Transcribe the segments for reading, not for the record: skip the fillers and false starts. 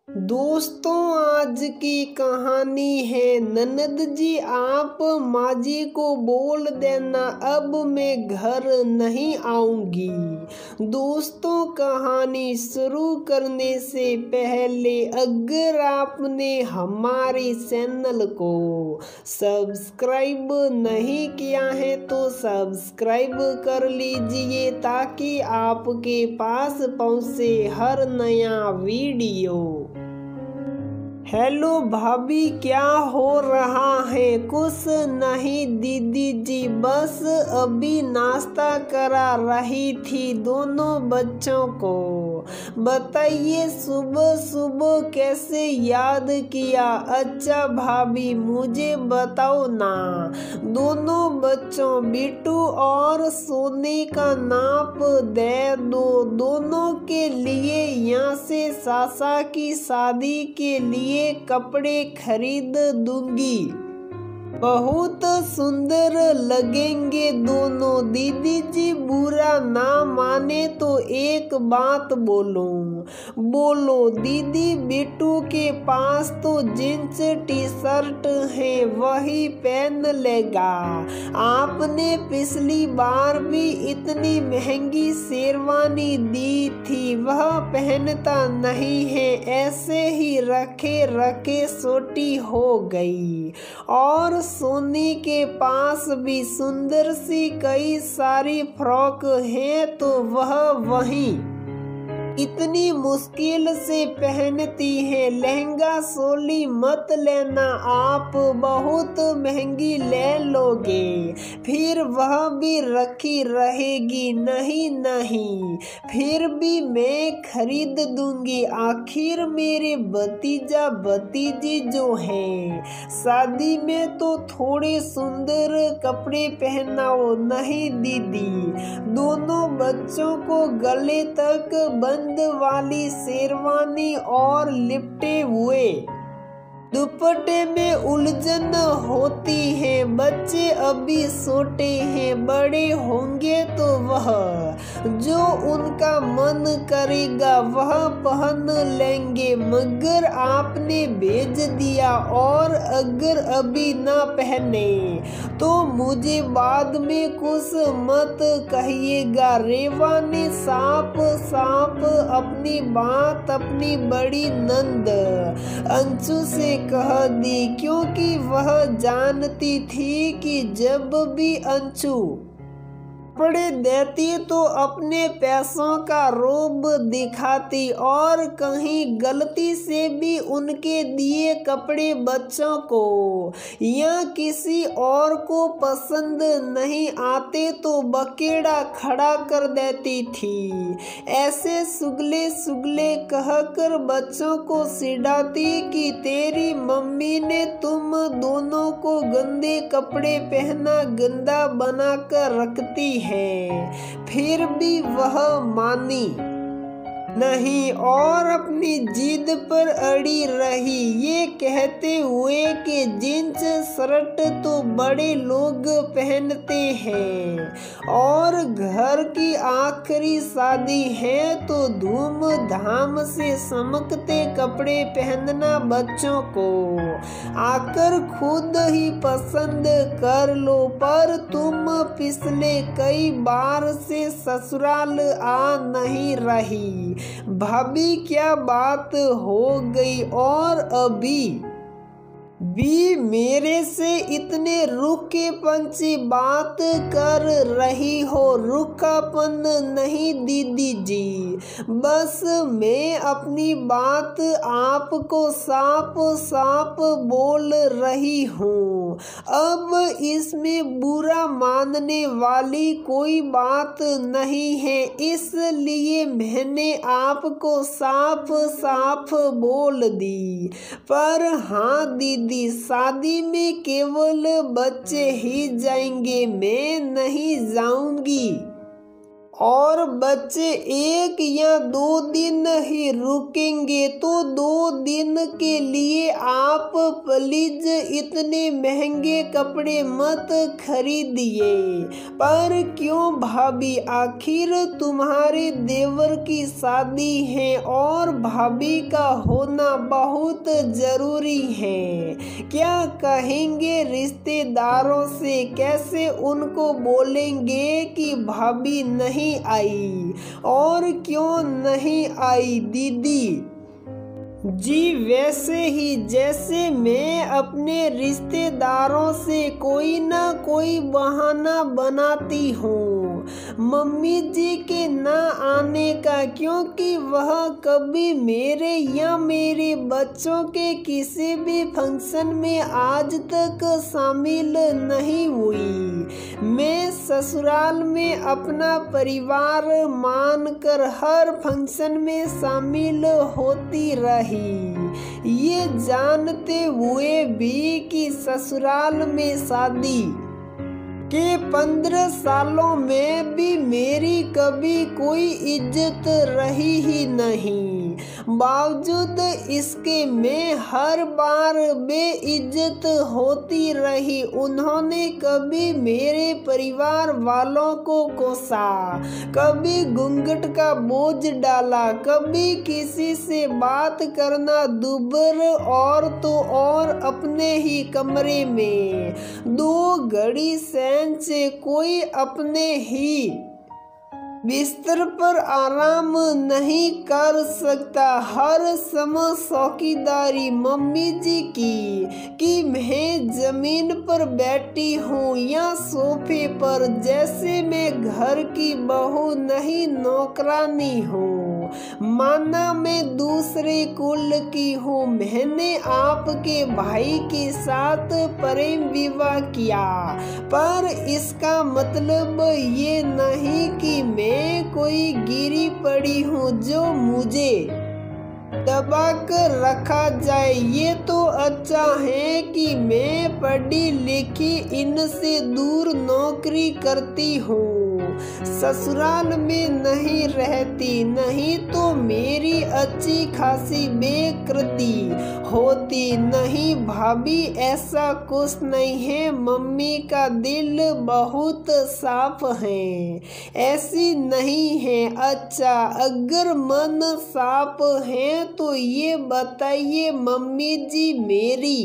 दोस्तों, आज की कहानी है। ननद जी, आप माँ जी को बोल देना अब मैं घर नहीं आऊंगी। दोस्तों, कहानी शुरू करने से पहले अगर आपने हमारे चैनल को सब्सक्राइब नहीं किया है तो सब्सक्राइब कर लीजिए ताकि आपके पास पहुंचे हर नया वीडियो। हेलो भाभी, क्या हो रहा है? कुछ नहीं दीदी जी, बस अभी नाश्ता करा रही थी दोनों बच्चों को। बताइए सुबह सुबह कैसे याद किया? अच्छा भाभी, मुझे बताओ ना, दोनों बच्चों बिट्टू और सोने का नाप दे दो। दोनों के लिए यहाँ से सासा की शादी के लिए कपड़े खरीद दूंगी। बहुत सुंदर लगेंगे दोनों। दीदी जी बुरा ना माने तो एक बात बोलो दीदी, बिट्टू के पास तो जींस टी शर्ट है, वही पहन लेगा। आपने पिछली बार भी इतनी महंगी शेरवानी दी थी, वह पहनता नहीं है, ऐसे ही रखे रखे छोटी हो गई। और सोनी के पास भी सुंदर सी कई सारी फ्रॉक हैं, तो वह वहीं इतनी मुश्किल से पहनती है। लहंगा चोली मत लेना, आप बहुत महंगी ले लोगे, फिर वह भी रखी रहेगी। नहीं, फिर भी मैं खरीद दूंगी। आखिर मेरे भतीजा भतीजी जो हैं, शादी में तो थोड़े सुंदर कपड़े पहनाओ। नहीं दीदी, दोनों बच्चों को गले तक बंद वाली शेरवानी और लिपटे हुए दुपट्टे में उलझन होती है। बच्चे अभी छोटे हैं, बड़े होंगे तो वह जो उनका मन करेगा वह पहन लेंगे। मगर आपने भेज दिया, और अगर अभी ना पहने तो मुझे बाद में कुछ मत कहिएगा। रेवा ने साफ अपनी बात अपनी बड़ी नंद अंशु से कह दी, क्योंकि वह जानती थी कि जब भी अंशु कपड़े देती तो अपने पैसों का रोब दिखाती, और कहीं गलती से भी उनके दिए कपड़े बच्चों को या किसी और को पसंद नहीं आते तो बकेड़ा खड़ा कर देती थी। ऐसे सुगले कहकर बच्चों को चिढ़ाती कि तेरी मम्मी ने तुम दोनों को गंदे कपड़े पहना गंदा बनाकर रखती है। फिर भी वह मानी नहीं और अपनी जिद पर अड़ी रही, ये कहते हुए कि जींस शर्ट तो बड़े लोग पहनते हैं और घर की आखिरी शादी है तो धूमधाम से चमकते कपड़े पहनना बच्चों को आकर खुद ही पसंद कर लो। पर तुम पिछले कई बार से ससुराल आ नहीं रही, भाभी क्या बात हो गई? और अभी भी मेरे से इतने रुखेपन से बात कर रही हो? रुखापन नहीं दीदी जी, बस मैं अपनी बात आपको साफ बोल रही हूँ। अब इसमें बुरा मानने वाली कोई बात नहीं है, इसलिए मैंने आपको साफ बोल दी। पर हाँ दीदी, शादी में केवल बच्चे ही जाएंगे, मैं नहीं जाऊंगी। और बच्चे 1 या 2 दिन ही रुकेंगे तो 2 दिन के लिए आप प्लीज इतने महंगे कपड़े मत खरीदिए। पर क्यों भाभी, आखिर तुम्हारे देवर की शादी है और भाभी का होना बहुत जरूरी है। क्या कहेंगे रिश्तेदारों से, कैसे उनको बोलेंगे कि भाभी नहीं आई? और क्यों नहीं आई दीदी जी? वैसे ही जैसे मैं अपने रिश्तेदारों से कोई ना कोई बहाना बनाती हूँ मम्मी जी के ना आने का, क्योंकि वह कभी मेरे या मेरे बच्चों के किसी भी फंक्शन में आज तक शामिल नहीं हुई। मैं ससुराल में अपना परिवार मानकर हर फंक्शन में शामिल होती रही, ये जानते हुए भी कि ससुराल में शादी के 15 सालों में भी मेरी कभी कोई इज्जत रही ही नहीं। बावजूद इसके मैं हर बार बेइज्जत होती रही। उन्होंने कभी मेरे परिवार वालों को कोसा, कभी घूंघट का बोझ डाला, कभी किसी से बात करना दूभर और तो और अपने ही कमरे में 2 घड़ी सैन से कोई अपने ही बिस्तर पर आराम नहीं कर सकता। हर समय चौकीदारी मम्मी जी की कि मैं जमीन पर बैठी हूँ या सोफे पर, जैसे मैं घर की बहू नहीं नौकरानी हूँ। माना मैं दूसरे कुल की हूँ। मैंने आपके भाई के साथ प्रेम विवाह किया, पर इसका मतलब ये नहीं कि मैं कोई गिरी पड़ी हूँ जो मुझे दबा कर रखा जाए। ये तो अच्छा है कि मैं पढ़ी लिखी इनसे दूर नौकरी करती हूँ, ससुराल में नहीं रहती, नहीं तो मेरी अच्छी खासी बेकृति होती। नहीं भाभी, ऐसा कुछ नहीं है, मम्मी का दिल बहुत साफ है, ऐसी नहीं है। अच्छा, अगर मन साफ है तो ये बताइए मम्मी जी, मेरी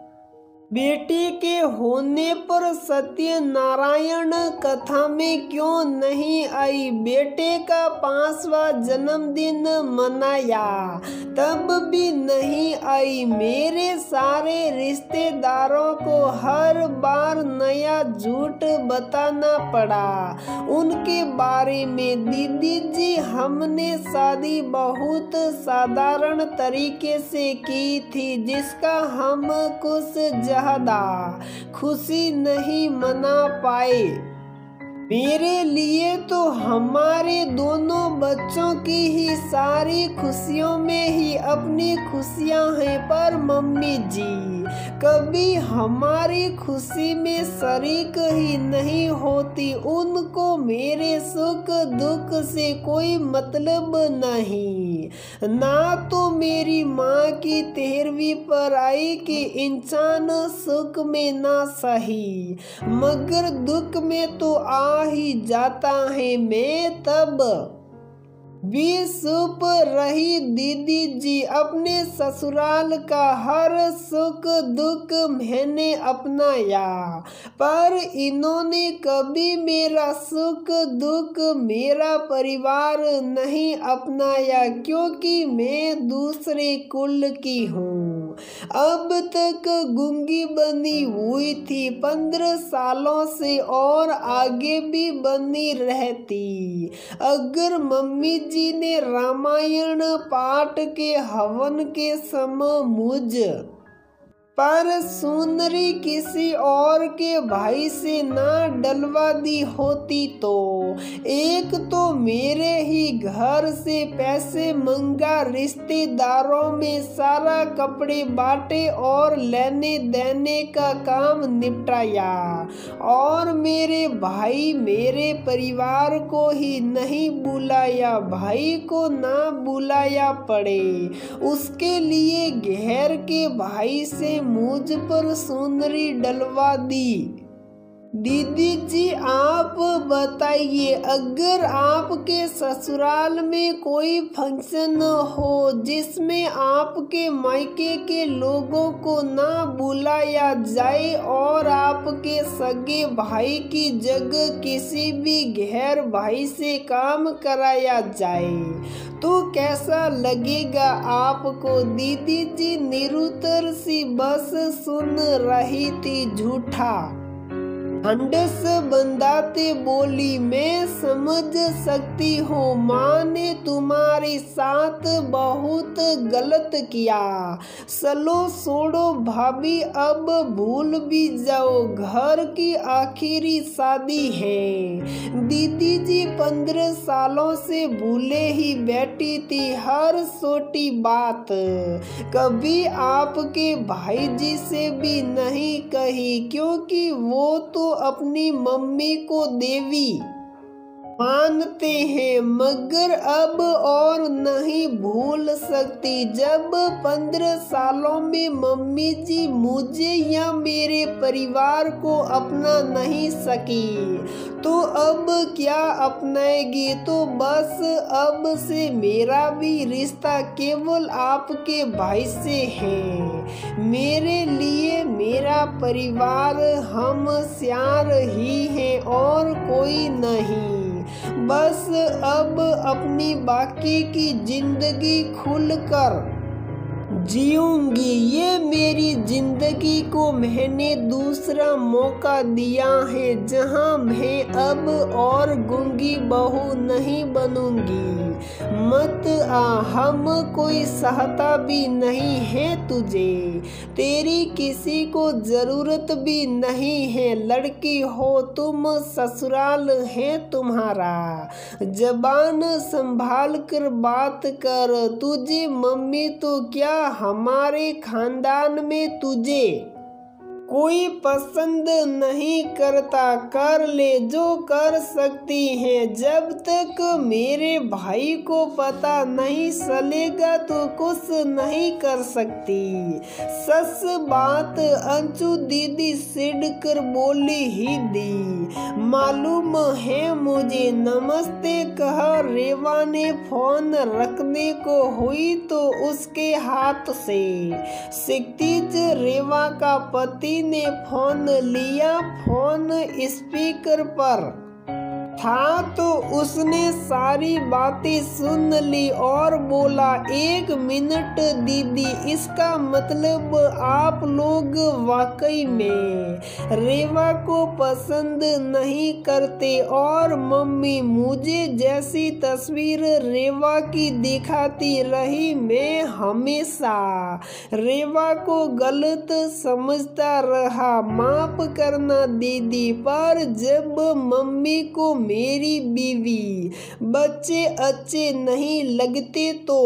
बेटी के होने पर सत्यनारायण कथा में क्यों नहीं आई? बेटे का 5वां जन्मदिन मनाया तब भी नहीं आई। मेरे सारे रिश्तेदारों को हर बार नया झूठ बताना पड़ा उनके बारे में। दीदी जी, हमने शादी बहुत साधारण तरीके से की थी, जिसका हम कुछ ज्यादा खुशी नहीं मना पाए। मेरे लिए तो हमारे दोनों बच्चों की ही सारी खुशियों में ही अपनी खुशियां हैं, पर मम्मी जी कभी हमारी खुशी में शरीक ही नहीं होती। उनको मेरे सुख दुख से कोई मतलब नहीं। ना तो मेरी माँ की 13वीं पर आई कि इंसान सुख में ना सही मगर दुख में तो आ ही जाता है। मैं तब भी चुप रही दीदी जी। अपने ससुराल का हर सुख दुख मैंने अपनाया, पर इन्होंने कभी मेरा सुख दुख मेरा परिवार नहीं अपनाया, क्योंकि मैं दूसरे कुल की हूँ। अब तक गूंगी बनी हुई थी, 15 सालों से और आगे भी बनी रहती अगर मम्मी जी ने रामायण पाठ के हवन के समय मुझ पर सुंदरी किसी और के भाई से ना डलवा दी होती तो एक तो मेरे ही घर से पैसे मंगा, रिश्तेदारों में सारा कपड़े बांटे और लेने देने का काम निपटाया, और मेरे भाई मेरे परिवार को ही नहीं बुलाया, भाई को ना बुलाया पड़े उसके लिए घेर के भाई से मुझ पर सुंदरी डलवा दी। दीदी जी आप बताइए, अगर आपके ससुराल में कोई फंक्शन हो जिसमें आपके मायके के लोगों को ना बुलाया जाए और आपके सगे भाई की जगह किसी भी गैर भाई से काम कराया जाए तो कैसा लगेगा आपको? दीदी जी निरुत्तर सी बस सुन रही थी। झूठा हंडस बंदाते बोली, मैं समझ सकती हूँ माँ ने तुम्हारे साथ बहुत गलत किया। चलो छोड़ो भाभी, अब भूल भी जाओ, घर की आखिरी शादी है। दीदी जी 15 सालों से भूले ही बैठी थी हर छोटी बात, कभी आपके भाई जी से भी नहीं कही, क्योंकि वो तो अपनी मम्मी को देवी मानते हैं, मगर अब और नहीं भूल सकती। जब 15 सालों में मम्मी जी मुझे या मेरे परिवार को अपना नहीं सकी तो अब क्या अपनाएगी? तो बस अब से मेरा भी रिश्ता केवल आपके भाई से है। मेरे लिए मेरा परिवार हम श्यार ही हैं और कोई नहीं। बस अब अपनी बाकी की जिंदगी खुलकर जीऊंगी। ये मेरी जिंदगी को मैंने दूसरा मौका दिया है जहां मैं अब और गूंगी बहू नहीं बनूंगी। मत आ, हम कोई सहायता भी नहीं है तुझे, तेरी किसी को जरूरत भी नहीं है। लड़की हो तुम, ससुराल है तुम्हारा, जबान संभाल कर बात कर। तुझे मम्मी तो क्या हमारे खानदान में तुझे कोई पसंद नहीं करता, कर ले जो कर सकती है। जब तक मेरे भाई को पता नहीं चलेगा तो कुछ नहीं कर सकती। सच बात अंशु दीदी सिड़ कर बोली ही दी। मालूम है मुझे, नमस्ते कहा रेवा ने फोन रखने को हुई तो उसके हाथ से क्षितिज रेवा का पति ने फोन लिया। फोन स्पीकर पर था तो उसने सारी बातें सुन ली और बोला, 1 मिनट दीदी, इसका मतलब आप लोग वाकई में रेवा को पसंद नहीं करते और मम्मी मुझे जैसी तस्वीर रेवा की दिखाती रही। मैं हमेशा रेवा को गलत समझता रहा, माफ करना दीदी, पर जब मम्मी को मेरी बीवी बच्चे अच्छे नहीं लगते तो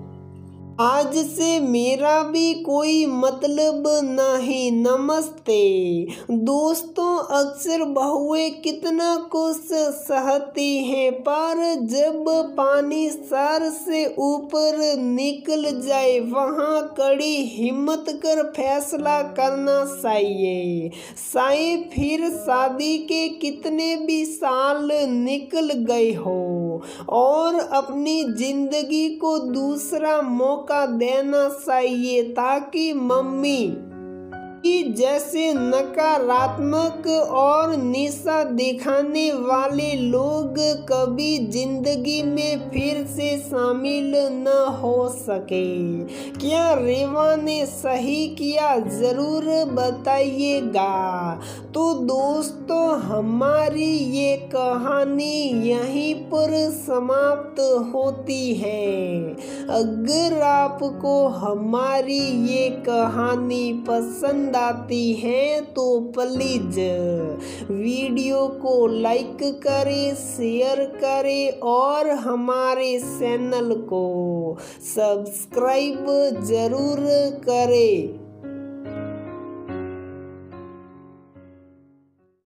आज से मेरा भी कोई मतलब नहीं। नमस्ते दोस्तों, अक्सर बहुएं कितना कुछ सहती हैं, पर जब पानी सर से ऊपर निकल जाए वहाँ कड़ी हिम्मत कर फैसला करना चाहिए। शायद फिर शादी के कितने भी साल निकल गए हो और अपनी जिंदगी को दूसरा मौका देना चाहिए ताकि मम्मी कि जैसे नकारात्मक और निशा दिखाने वाले लोग कभी जिंदगी में फिर से शामिल न हो सके। क्या रेवा ने सही किया, जरूर बताइएगा। तो दोस्तों, हमारी ये कहानी यहीं पर समाप्त होती है। अगर आपको हमारी ये कहानी पसंद आती है तो प्लीज वीडियो को लाइक करें, शेयर करें और हमारे चैनल को सब्सक्राइब जरूर करें।